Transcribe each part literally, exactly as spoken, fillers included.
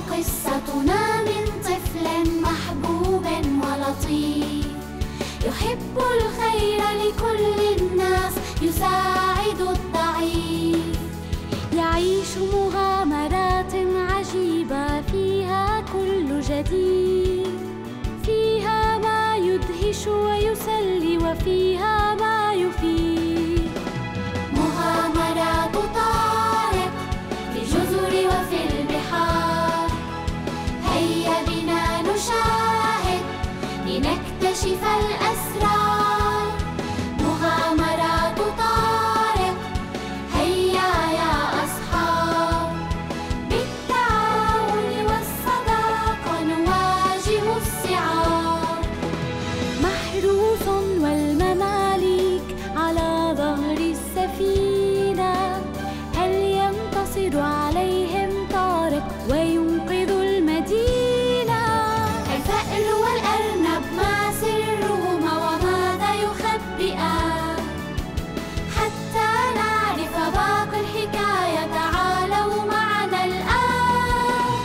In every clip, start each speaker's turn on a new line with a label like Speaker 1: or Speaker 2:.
Speaker 1: قصتنا من طفل محبوب ولطيف يحب الخير لكل الناس، يساعد الضعيف، يعيش مغامرات عجيبة فيها كل جديد، فيها ما يدهش ويسلي وفيها ما يفيد. مغامرات طارق في الجزر وفي البحار، هيا بنا نشاهد لنكتشف الأسرار. مغامرات طارق هيا يا أصحاب، بالتعاون والصداقة نواجه الصعاب. محروس والمماليك على ظهر السفينة، هل ينتصر عليهم طارق وينقذ المدينة؟ الفأر والأرنب ما سرهما وماذا يخبئان؟ حتى نعرف باقي الحكاية تعالوا معنا الآن.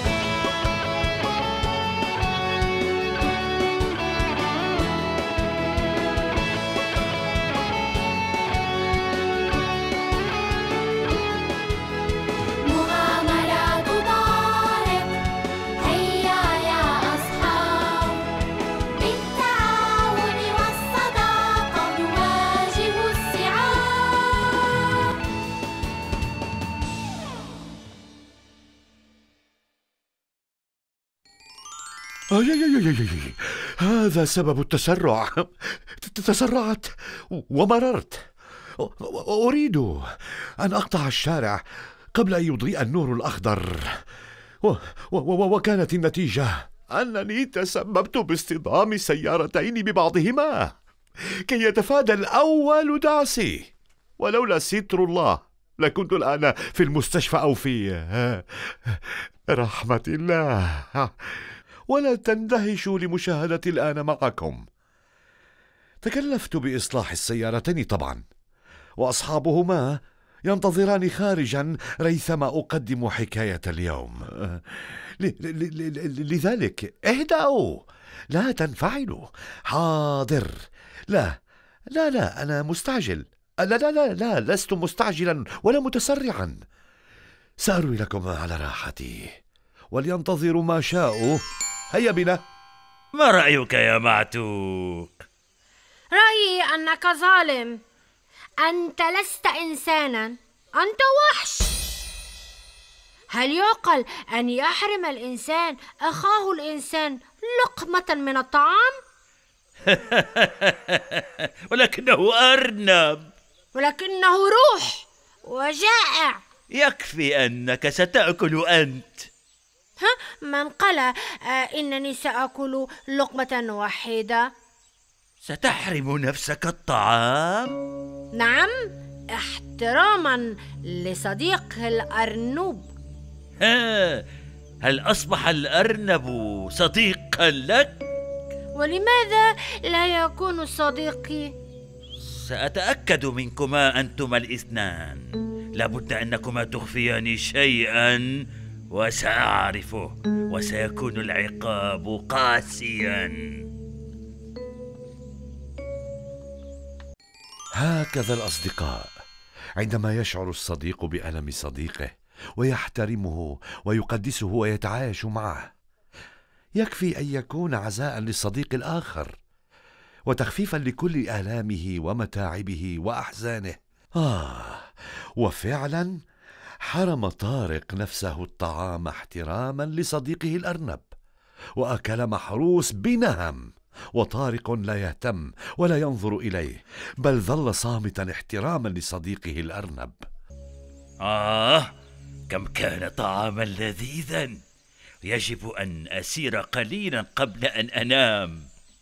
Speaker 1: مغامرات طارق هيا يا أصحاب، بالتعاون والصداقة نواجه الصعاب.
Speaker 2: أي أي أي أي أي. هذا سبب التسرع. تسرعت ومررت. أريد أن أقطع الشارع قبل أن يضيء النور الأخضر، و و و وكانت النتيجة أنني تسببت باصطدام سيارتين ببعضهما كي يتفادى الأول دعسي، ولولا ستر الله لكنت الآن في المستشفى أو في رحمة الله. ولا تندهشوا لمشاهدتي الآن معكم. تكلفت بإصلاح السيارتين طبعا، وأصحابهما ينتظران خارجا ريثما أقدم حكاية اليوم. لذلك اهدأوا، لا تنفعلوا. حاضر. لا لا لا أنا مستعجل. لا لا لا لا لست مستعجلا ولا متسرعا. سأروي لكم على راحتي، ولينتظروا ما شاءوا. هيا بنا.
Speaker 3: ما رأيك يا معتوق؟
Speaker 4: رأيي أنك ظالم. أنت لست إنسانا، أنت وحش. هل يعقل أن يحرم الإنسان أخاه الإنسان لقمة من الطعام؟
Speaker 3: ولكنه أرنب.
Speaker 4: ولكنه روح وجائع.
Speaker 3: يكفي أنك ستأكل أنت.
Speaker 4: ها؟ من قال آه إنني سأكل لقمة واحدة؟
Speaker 3: ستحرم نفسك الطعام؟
Speaker 4: نعم، احتراما لصديق الأرنب.
Speaker 3: ها، هل أصبح الأرنب صديقا لك؟
Speaker 4: ولماذا لا يكون صديقي؟
Speaker 3: سأتأكد منكما أنتما الاثنان. لابد أنكما تخفيان شيئا وسأعرفه، وسيكون العقاب قاسيا.
Speaker 2: هكذا الأصدقاء، عندما يشعر الصديق بألم صديقه ويحترمه ويقدسه ويتعايش معه، يكفي أن يكون عزاء للصديق الآخر وتخفيفا لكل آلامه ومتاعبه وأحزانه. آه وفعلا حرم طارق نفسه الطعام احتراما لصديقه الأرنب، وأكل محروس بنهم، وطارق لا يهتم ولا ينظر إليه، بل ظل صامتا احتراما لصديقه الأرنب.
Speaker 3: آه كم كان طعاما لذيذا. يجب أن أسير قليلا قبل أن أنام.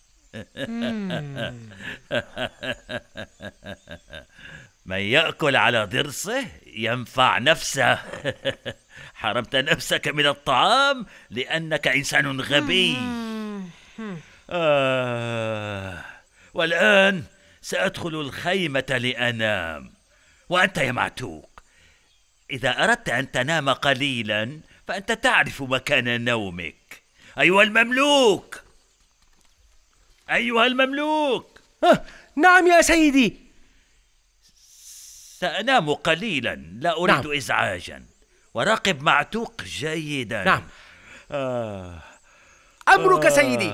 Speaker 3: من يأكل على ضرسه ينفع نفسه. حرمت نفسك من الطعام لأنك إنسان غبي. آه والآن سأدخل الخيمة لأنام. وأنت يا معتوق، إذا أردت أن تنام قليلا فأنت تعرف مكان نومك. أيها المملوك، أيها المملوك.
Speaker 5: آه نعم يا سيدي.
Speaker 3: سأنام قليلا، لا أريد
Speaker 5: نعم.
Speaker 3: إزعاجا، وراقب معتوق جيدا.
Speaker 5: نعم.
Speaker 3: آه.
Speaker 5: أمرك سيدي.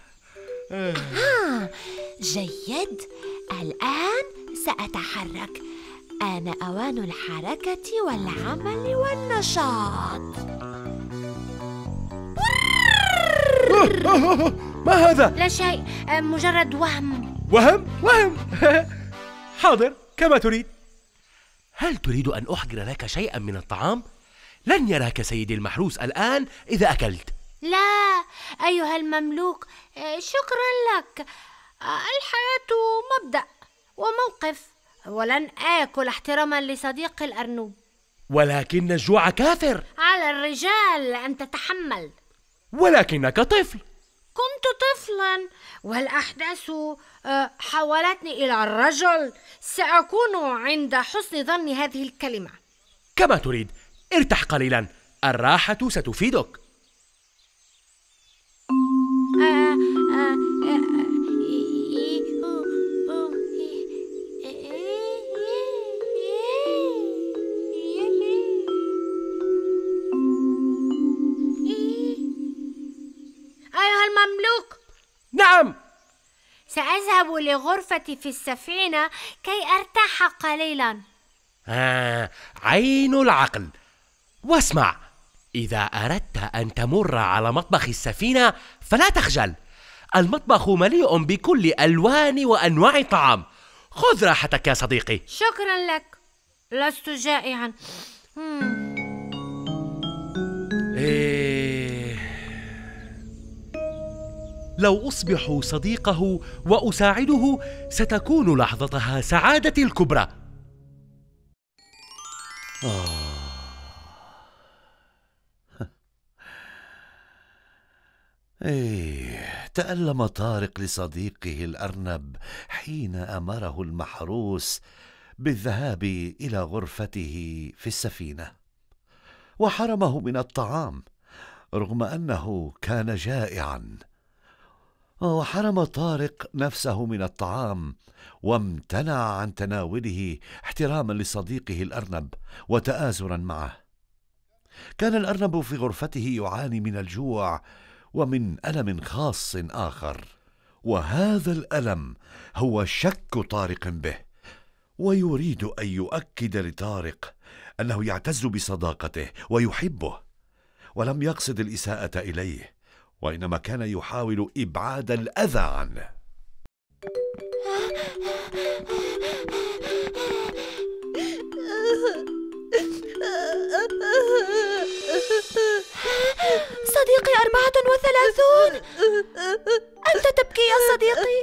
Speaker 6: جيد، الآن سأتحرك. آن أوان الحركة والعمل والنشاط.
Speaker 5: ما هذا؟
Speaker 4: لا شيء، آه، مجرد وهم.
Speaker 5: وهم؟ وهم. حاضر، كما تريد. هل تريد أن أحضر لك شيئا من الطعام؟ لن يراك سيدي المحروس الآن إذا أكلت.
Speaker 4: لا أيها المملوك، آه، شكرا لك. آه، الحياة مبدأ وموقف، ولن آكل احتراما لصديقي الأرنوب.
Speaker 5: ولكن الجوع كافر.
Speaker 4: على الرجال أن تتحمل.
Speaker 5: ولكنك طفل.
Speaker 4: كنت طفلا والأحداث آه، حولتني إلى الرجل. سأكون عند حسن ظن هذه الكلمة.
Speaker 5: كما تريد، ارتاح قليلا، الراحة ستفيدك.
Speaker 4: آه، آه، آه، إي- إي- أو- أو- إي- أيها المملوك،
Speaker 5: نعم.
Speaker 4: سأذهب لغرفتي في السفينة كي أرتاح قليلا.
Speaker 5: آه، عين العقل. واسمع، إذا أردت أن تمر على مطبخ السفينة فلا تخجل. المطبخ مليء بكل ألوان وأنواع الطعام. خذ راحتك يا صديقي.
Speaker 4: شكرا لك، لست جائعا. مم.
Speaker 5: إيه... لو أصبح صديقه وأساعده ستكون لحظتها سعادتي الكبرى.
Speaker 2: إيه، تألم طارق لصديقه الأرنب حين أمره المحروس بالذهاب إلى غرفته في السفينة، وحرمه من الطعام رغم أنه كان جائعا. وحرم طارق نفسه من الطعام وامتنع عن تناوله احتراما لصديقه الأرنب وتآزرا معه. كان الأرنب في غرفته يعاني من الجوع ومن ألم خاص آخر، وهذا الألم هو شك طارق به، ويريد أن يؤكد لطارق أنه يعتز بصداقته ويحبه، ولم يقصد الإساءة إليه، وإنما كان يحاول إبعاد الأذى عنه.
Speaker 6: صديقي أربعة وثلاثون. أنت تبكي يا صديقي؟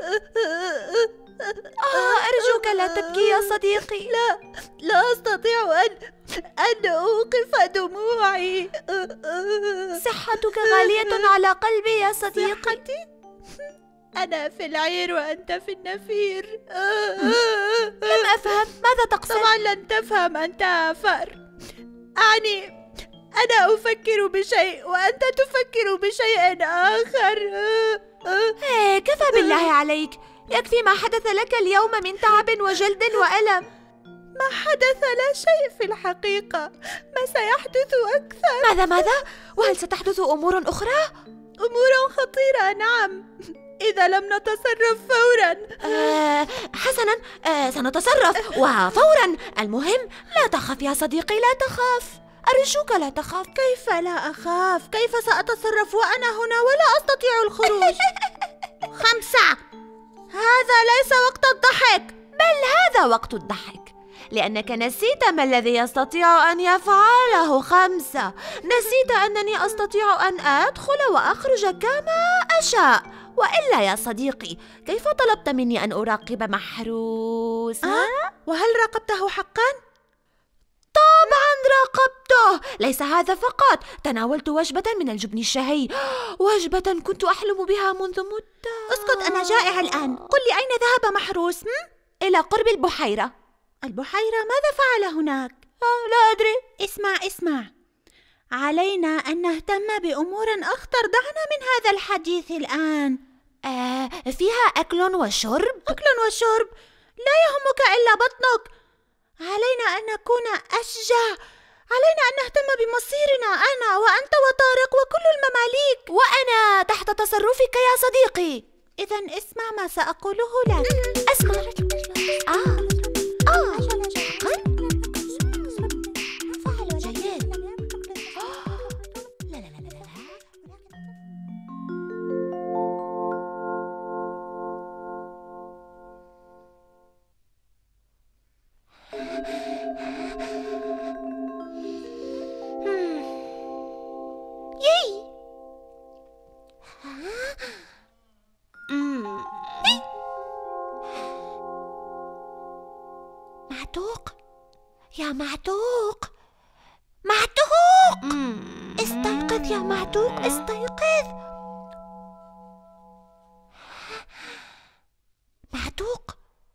Speaker 6: آه أرجوك لا تبكي يا صديقي.
Speaker 7: لا لا أستطيع أن أن أوقف دموعي.
Speaker 6: صحتك غالية على قلبي يا صديقي.
Speaker 7: صحتي؟ أنا في العير وأنت في النفير.
Speaker 6: لم أفهم، ماذا تقصد؟
Speaker 7: طبعا لن تفهم أنت يا فأر. أعني أنا أفكر بشيء وأنت تفكر بشيء آخر.
Speaker 6: إيه، كفى بالله عليك، يكفي ما حدث لك اليوم من تعب وجلد وألم.
Speaker 7: ما حدث لا شيء في الحقيقة، ما سيحدث أكثر.
Speaker 6: ماذا ماذا؟ وهل ستحدث أمور أخرى؟
Speaker 7: أمور خطيرة، نعم، إذا لم نتصرف فورا.
Speaker 6: آه حسنا، آه سنتصرف وفورا. المهم لا تخف يا صديقي، لا تخاف، أرجوك لا تخاف.
Speaker 7: كيف لا أخاف؟ كيف سأتصرف وأنا هنا ولا أستطيع الخروج؟ خمسة، هذا ليس وقت الضحك.
Speaker 6: بل هذا وقت الضحك، لأنك نسيت ما الذي يستطيع أن يفعله. خمسة، نسيت أنني أستطيع أن أدخل وأخرج كما أشاء. وإلا يا صديقي، كيف طلبت مني أن أراقب محروس؟
Speaker 7: أه؟ وهل راقبته حقا؟
Speaker 6: طبعا راقبته. ليس هذا فقط، تناولت وجبة من الجبن الشهي، وجبة كنت أحلم بها منذ مدة.
Speaker 7: اسكت، أنا جائع الآن. قل لي أين ذهب محروس؟ هم؟
Speaker 6: إلى قرب البحيرة.
Speaker 7: البحيرة؟ ماذا فعل هناك؟
Speaker 6: آه لا أدري.
Speaker 7: اسمع اسمع، علينا أن نهتم بأمور أخطر. دعنا من هذا الحديث الآن.
Speaker 6: آه فيها أكل وشرب.
Speaker 7: أكل وشرب؟ لا يهمك إلا بطنك. علينا أن نكون أشجع. علينا أن نهتم بمصيرنا، أنا وأنت وطارق وكل المماليك.
Speaker 6: وأنا تحت تصرفك يا صديقي.
Speaker 7: إذن اسمع ما سأقوله لك.
Speaker 6: أسمع. آه آه معتوق يا معتوق، معتوق استيقظ يا معتوق، استيقظ معتوق،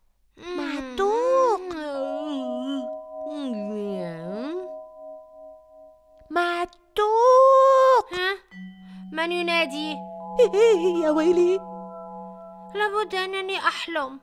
Speaker 6: معتوق معتوق.
Speaker 4: ها؟ من ينادي؟
Speaker 6: يا ويلي،
Speaker 4: لابد أنني أحلم.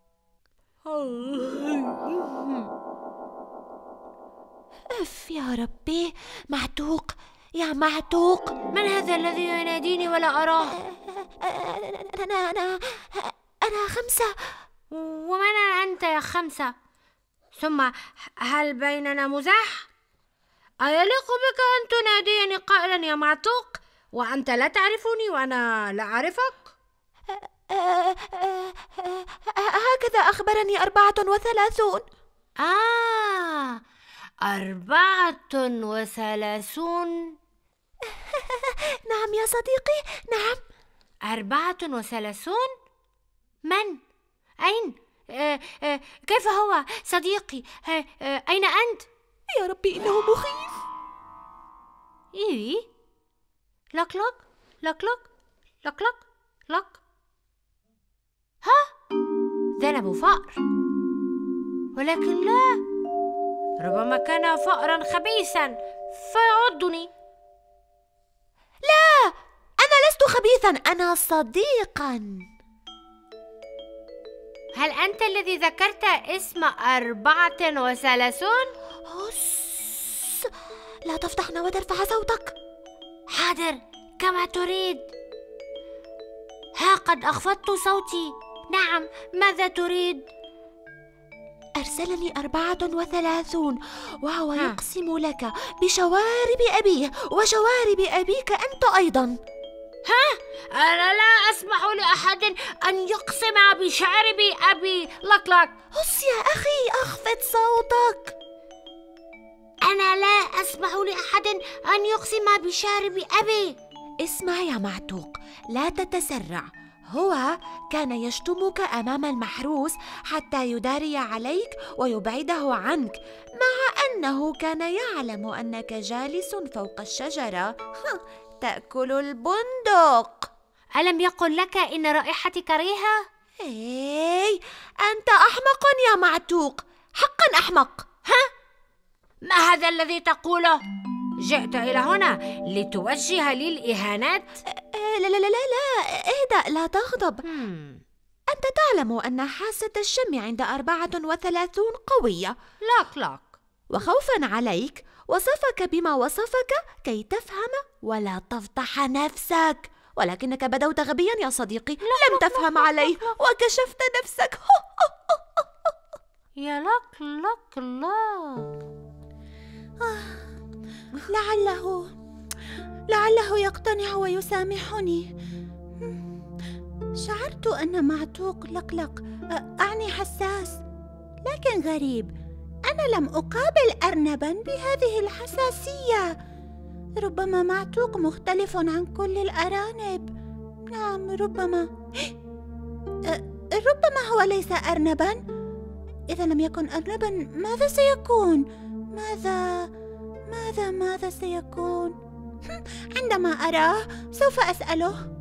Speaker 6: أف يا ربي، معتوق يا معتوق.
Speaker 4: من هذا الذي يناديني ولا أراه؟
Speaker 6: أنا أنا أنا خمسة.
Speaker 4: ومن أنت يا خمسة؟ ثم هل بيننا مزاح؟ أيليق بك أن تناديني قائلا يا معتوق وأنت لا تعرفني وأنا لا أعرفك؟
Speaker 6: هكذا أخبرني أربعة وثلاثون.
Speaker 4: آه أربعة وثلاثون.
Speaker 6: نعم يا صديقي، نعم.
Speaker 4: أربعة وثلاثون؟ من؟ أين؟ آه آه كيف هو صديقي؟ آه آه أين أنت؟
Speaker 6: يا ربي إنه مخيف.
Speaker 4: إيه؟ لك لك لك لك لك لك لك. ها؟ ذنب فأر، ولكن لا، ربما كان فأرا خبيثا فيعضني.
Speaker 6: لا، أنا لست خبيثا، أنا صديقا.
Speaker 4: هل أنت الذي ذكرت اسم أربعة وثلاثون؟
Speaker 6: هس، لا تفضحنا وترفع صوتك.
Speaker 4: حاضر كما تريد. ها قد أخفضت صوتي. نعم، ماذا تريد؟
Speaker 6: أرسلني أربعة وثلاثون وهو
Speaker 4: ها.
Speaker 6: يقسم لك بشوارب أبيه وشوارب أبيك أنت أيضا.
Speaker 4: ها؟ أنا لا أسمح لأحد أن يقسم بشعرب أبي. لك لك.
Speaker 6: هس يا أخي، أخفض صوتك.
Speaker 4: أنا لا أسمح لأحد أن يقسم بشارب أبي.
Speaker 6: اسمع يا معتوق، لا تتسرع. هو كان يشتمك أمام المحروس حتى يداري عليك ويبعده عنك، مع أنه كان يعلم أنك جالس فوق الشجرة تأكل البندق.
Speaker 4: ألم يقل لك إن رائحتي كريهة؟
Speaker 6: إيه، أنت أحمق يا معتوق، حقا أحمق.
Speaker 4: ها؟ ما هذا الذي تقوله؟ جئت إلى هنا لتوجه لي الإهانات؟
Speaker 6: لا لا لا لا لا، اهدأ، لا تغضب.
Speaker 4: هم.
Speaker 6: أنت تعلم أن حاسة الشم عند أربعة وثلاثون قوية.
Speaker 4: لك لك.
Speaker 6: وخوفا عليك وصفك بما وصفك كي تفهم ولا تفضح نفسك، ولكنك بدوت غبيا يا صديقي. لم تفهم عليه وكشفت نفسك.
Speaker 4: يا لك لك لك.
Speaker 7: لعله لعله يقتنع ويسامحني. شعرت أن معتوق لقلق، أعني حساس، لكن غريب، أنا لم أقابل أرنبا بهذه الحساسية. ربما معتوق مختلف عن كل الأرانب. نعم، ربما ربما هو ليس أرنبا. إذا لم يكن أرنبا ماذا سيكون؟ ماذا ماذا ماذا سيكون؟ عندما أراه سوف أسأله.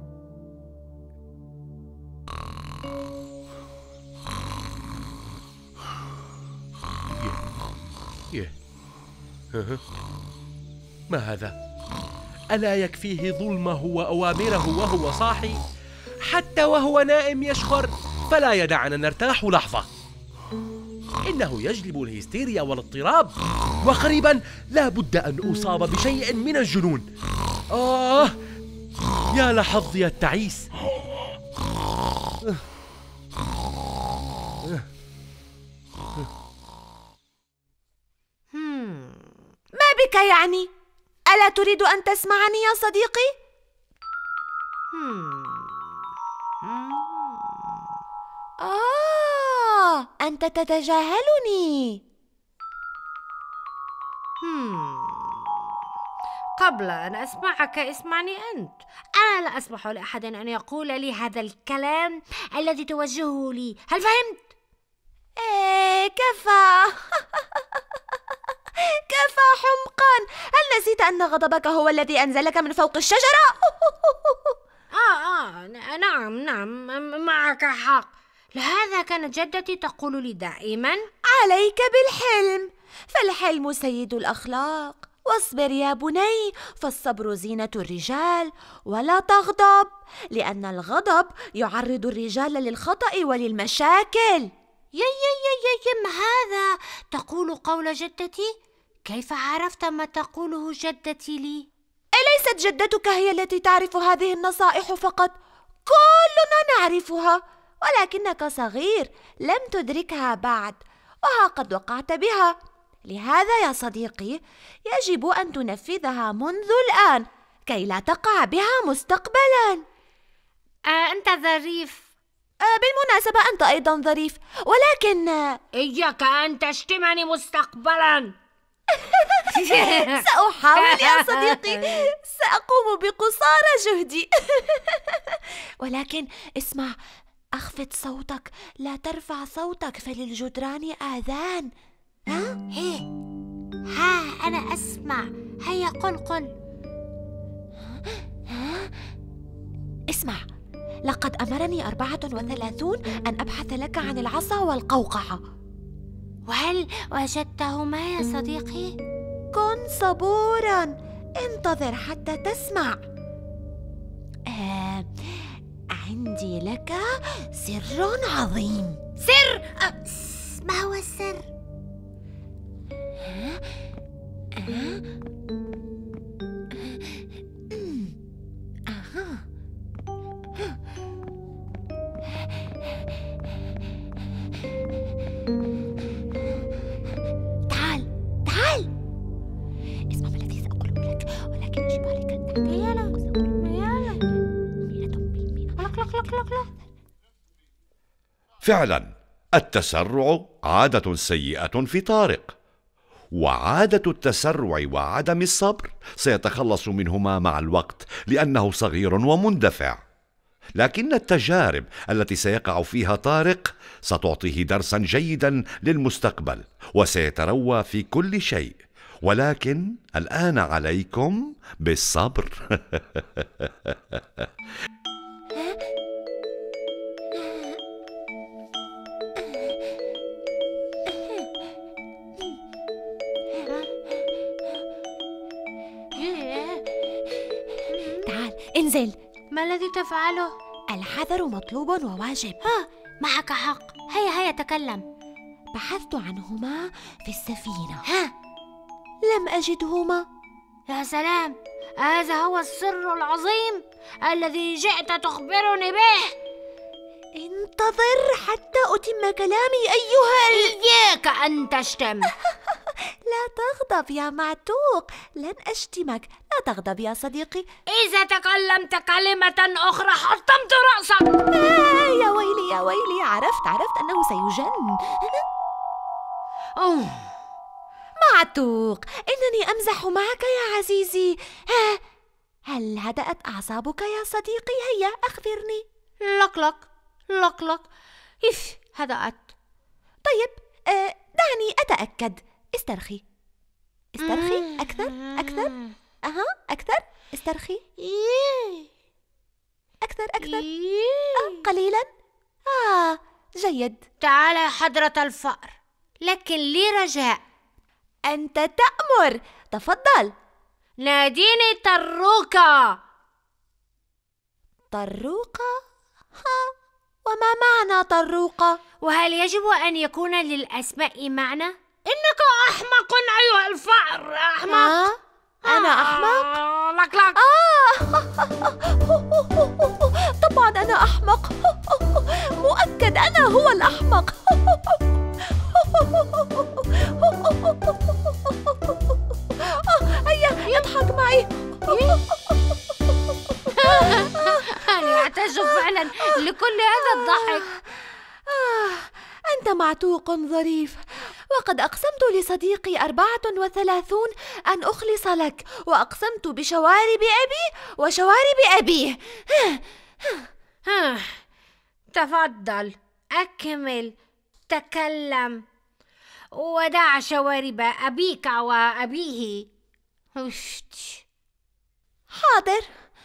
Speaker 5: ما هذا؟ ألا يكفيه ظلمه وأوامره وهو صاحي؟ حتى وهو نائم يشخر، فلا يدعنا نرتاح لحظة. إنه يجلب الهستيريا والاضطراب، وقريبا لا بد أن أصاب بشيء من الجنون. آه يا لحظي التعيس.
Speaker 6: ما بك يعني؟ ألا تريد أن تسمعني يا صديقي؟ آه أنت تتجاهلني.
Speaker 4: قبل أن أسمعك اسمعني أنت. أنا لا أسمح لأحد أن يقول لي هذا الكلام الذي توجهه لي. هل فهمت؟
Speaker 6: إيه كفى. كفى حمقا. هل نسيت أن غضبك هو الذي أنزلك من فوق الشجرة؟
Speaker 4: آه آه نعم نعم معك حق. لهذا كانت جدتي تقول لي دائما:
Speaker 6: عليك بالحلم، فالحلم سيد الأخلاق. واصبر يا بني، فالصبر زينة الرجال. ولا تغضب، لأن الغضب يعرض الرجال للخطأ وللمشاكل.
Speaker 4: يا يا يا يا يم هذا تقول قول جدتي؟ كيف عرفت ما تقوله جدتي لي؟
Speaker 6: أليست جدتك هي التي تعرف هذه النصائح فقط؟ كلنا نعرفها، ولكنك صغير لم تدركها بعد، وها قد وقعت بها. لهذا يا صديقي يجب أن تنفذها منذ الآن كي لا تقع بها مستقبلا.
Speaker 4: آه أنت ظريف.
Speaker 6: آه بالمناسبة أنت أيضا ظريف، ولكن
Speaker 4: إياك أن تشتمني مستقبلا.
Speaker 6: سأحاول يا صديقي، سأقوم بقصارى جهدي. ولكن اسمع، أخفض صوتك، لا ترفع صوتك، فللجدران آذان.
Speaker 4: ها؟ هي ها أنا أسمع. هيا قل قل.
Speaker 6: ها؟ اسمع، لقد أمرني أربعة وثلاثون أن أبحث لك عن العصا والقوقعة.
Speaker 4: وهل وجدتهما يا صديقي؟
Speaker 6: كن صبورا، انتظر حتى تسمع. آه، عندي لك سر عظيم.
Speaker 4: سر؟ أه ما هو السر؟
Speaker 6: آه، آه، آه. تعال تعال، اسمع ما الذي سأقوله لك، ولكن يجب عليك أن تعمل.
Speaker 4: يلا يلا
Speaker 6: مئة بالمئة.
Speaker 4: لك لك لك لك لك.
Speaker 2: فعلا التسرع عادة سيئة في طارق، وعادة التسرع وعدم الصبر سيتخلص منهما مع الوقت لأنه صغير ومندفع. لكن التجارب التي سيقع فيها طارق ستعطيه درسا جيدا للمستقبل، وسيتروى في كل شيء. ولكن الآن عليكم بالصبر.
Speaker 6: تعال انزل.
Speaker 4: ما الذي تفعله؟
Speaker 6: الحذر مطلوب وواجب.
Speaker 4: ها معك حق. هيا هيا تكلم.
Speaker 6: بحثت عنهما في السفينة.
Speaker 4: ها
Speaker 6: لم أجدهما.
Speaker 4: يا سلام، هذا هو السر العظيم الذي جئت تخبرني به.
Speaker 6: انتظر حتى أتم كلامي أيها ال...
Speaker 4: إياك أن تشتم.
Speaker 6: لا تغضب يا معتوق، لن أشتمك. لا تغضب يا صديقي.
Speaker 4: إذا تكلمت كلمة أخرى حطمت رأسك.
Speaker 6: آه يا ويلي يا ويلي، عرفت عرفت أنه سيجن.
Speaker 4: أوه.
Speaker 6: معتوق، إنني أمزح معك يا عزيزي. ها، هل هدأت أعصابك يا صديقي؟ هيا أخبرني.
Speaker 4: لك لك لك لك إف هدأت.
Speaker 6: طيب آه دعني أتأكد. استرخي استرخي أكثر أكثر. أها أكثر. استرخي أكثر أكثر. آه قليلا. آه جيد.
Speaker 4: تعال يا حضرة الفأر، لكن لي رجاء.
Speaker 6: أنت تأمر، تفضل.
Speaker 4: ناديني طروقة.
Speaker 6: طروقة؟ ها، وما معنى طروقة؟
Speaker 4: وهل يجب أن يكون للأسماء معنى؟ إنك أحمق أيها الفأر، أحمق.
Speaker 6: ها؟ أنا أحمق؟
Speaker 4: آه، لك لك.
Speaker 6: طبعا أنا أحمق، مؤكد أنا هو الأحمق. هيا اضحك معي.
Speaker 4: أنا يعتز فعلا لكل هذا الضحك.
Speaker 6: أنت معتوق ظريف، وقد أقسمت لصديقي أربعة وثلاثون أن أخلص لك، وأقسمت بشوارب أبي وشوارب أبيه.
Speaker 4: تفضل، أكمل، تكلم، ودع شوارب أبيك وأبيه.
Speaker 6: حاضر.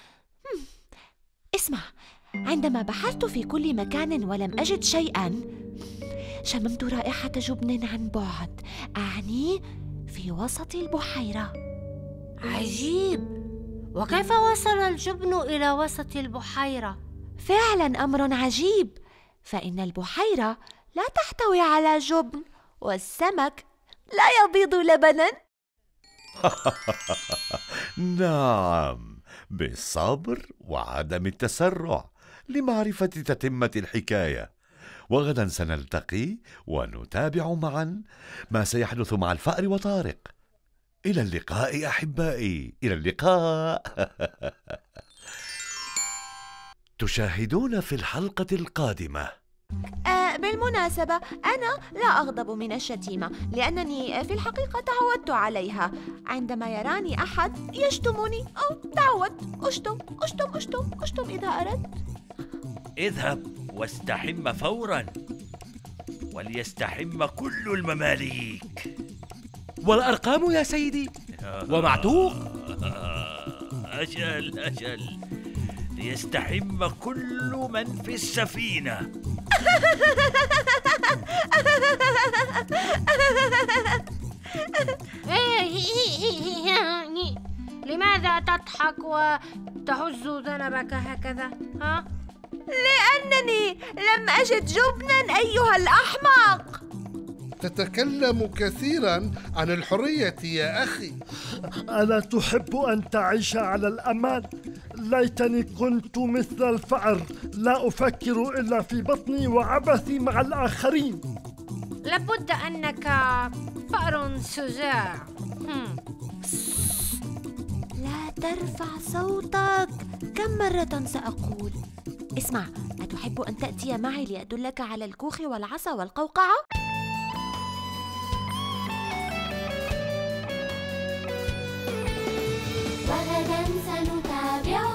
Speaker 6: اسمع، عندما بحثت في كل مكان ولم أجد شيئا، شممت رائحة جبن عن بعد، أعني في وسط البحيرة.
Speaker 4: عجيب، وكيف وصل الجبن إلى وسط البحيرة؟
Speaker 6: فعلا أمر عجيب، فإن البحيرة لا تحتوي على جبن، والسمك لا يبيض لبنا.
Speaker 2: نعم، بالصبر وعدم التسرع لمعرفة تتمة الحكاية. وغدا سنلتقي ونتابع معا ما سيحدث مع الفأر وطارق. إلى اللقاء أحبائي، إلى اللقاء. تشاهدون في الحلقة القادمة.
Speaker 6: آه بالمناسبة، أنا لا أغضب من الشتيمة، لأنني في الحقيقة تعودت عليها. عندما يراني أحد يشتمني، أو تعود، أشتم أشتم أشتم أشتم إذا أردت.
Speaker 3: اذهب واستحم فورا، وليستحم كل المماليك.
Speaker 5: والأرقام يا سيدي، ومعتوق.
Speaker 3: أجل أجل، ليستحم كل من في السفينة.
Speaker 4: لماذا تضحك وتهز ذنبك هكذا؟ ها؟
Speaker 6: لأنني لم أجد جبنا أيها الأحمق.
Speaker 8: تتكلم كثيرا عن الحرية يا أخي.
Speaker 9: ألا تحب أن تعيش على الأمان؟ ليتني كنت مثل الفأر، لا أفكر إلا في بطني وعبثي مع الآخرين.
Speaker 4: لابد أنك فأر شجاع.
Speaker 6: لا ترفع صوتك، كم مرة سأقول؟ اسمع، أتحب أن تأتي معي لأدلك على الكوخ والعصا والقوقعة؟
Speaker 1: وغدا سنتابع